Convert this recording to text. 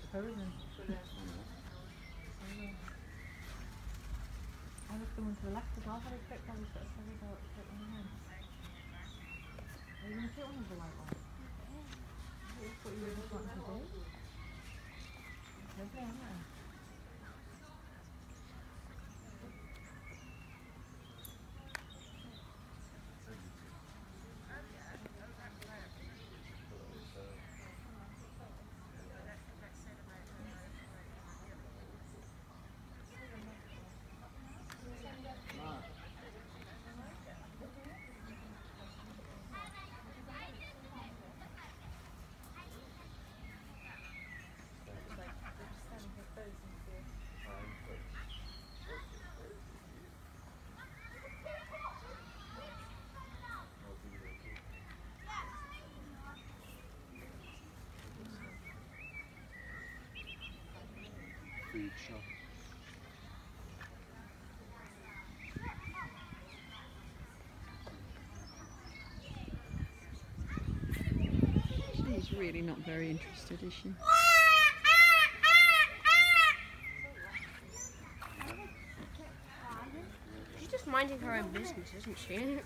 posing. I was going to the left as well, had a quick one, but sorry about it on the head. Are you going to take one of the white ones? That's what you were just wanting to do. It's lovely, isn't it? Food shop. She's really not very interested, is she? She's just minding her own business, isn't she?